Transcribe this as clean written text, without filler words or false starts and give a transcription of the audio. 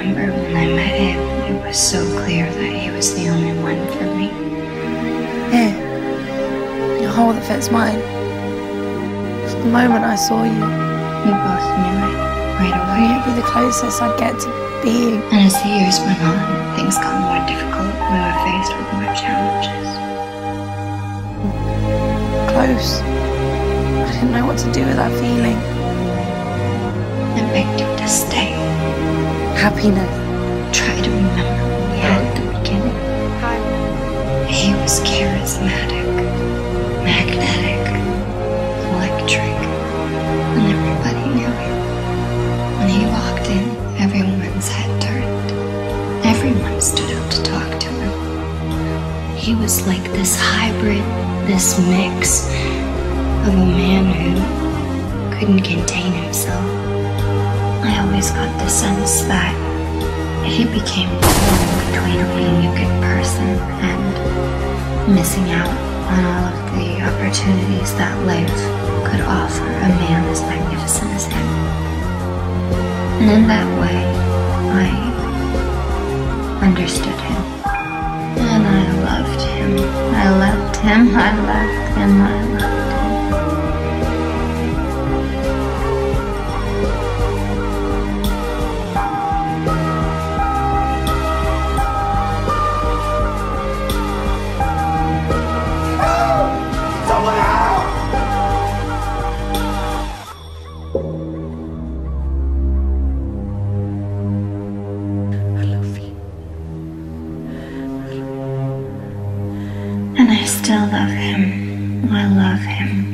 remember when I met him, it was so clear that he was the only one for me. Here, in a hole that fits mine. From the moment I saw you. We both knew it right away. You'd be the closest I'd get to being. And as the years went on, things got more difficult. We were faced with more challenges. Close. I didn't know what to do with that feeling. I begged him to stay. Happiness. Try to remember what we had at the beginning. He was charismatic, magnetic, electric, and everybody knew it. When he walked in, everyone's head turned. Everyone stood up to talk to him. He was like this hybrid, this mix of a man who couldn't contain himself. I always got the sense that he became torn between being a good person and missing out on all of the opportunities that life could offer a man as magnificent as him. And in that way, I understood him. And I loved him. I loved him. I loved him. I loved him. And I still love him. I love him.